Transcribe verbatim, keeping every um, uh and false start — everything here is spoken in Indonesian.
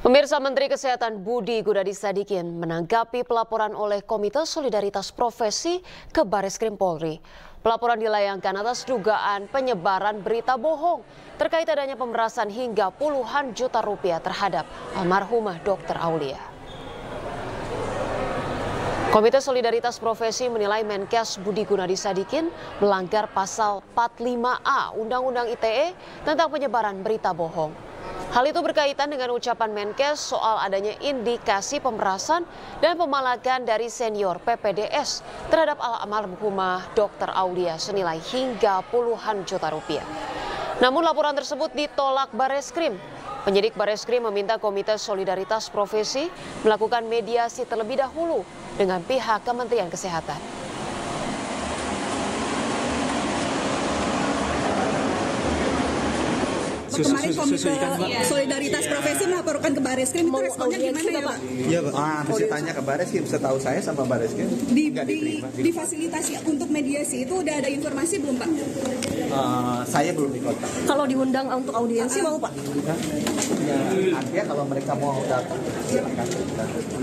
Pemirsa, Menteri Kesehatan Budi Gunadi Sadikin menanggapi pelaporan oleh Komite Solidaritas Profesi ke Bareskrim Polri. Pelaporan dilayangkan atas dugaan penyebaran berita bohong terkait adanya pemerasan hingga puluhan juta rupiah terhadap almarhumah Dokter Aulia. Komite Solidaritas Profesi menilai Menkes Budi Gunadi Sadikin melanggar pasal empat puluh lima A Undang-Undang I T E tentang penyebaran berita bohong. Hal itu berkaitan dengan ucapan Menkes soal adanya indikasi pemerasan dan pemalakan dari senior P P D S terhadap almarhumah Dokter Aulia senilai hingga puluhan juta rupiah. Namun laporan tersebut ditolak Bareskrim. Penyidik Bareskrim meminta Komite Solidaritas Profesi melakukan mediasi terlebih dahulu dengan pihak Kementerian Kesehatan. Kemarin Komite Solidaritas Profesi melaporkan ke Bareskrim, itu responnya gimana ya Pak? Iya Pak, ah, mesti tanya ke Bareskrim, setahu saya sama Bareskrim di, di, difasilitasi untuk mediasi itu udah ada informasi belum Pak? Uh, saya belum dikontak. Kalau diundang untuk audiensi mau Pak? Ya, artinya kalau mereka mau datang, silakan.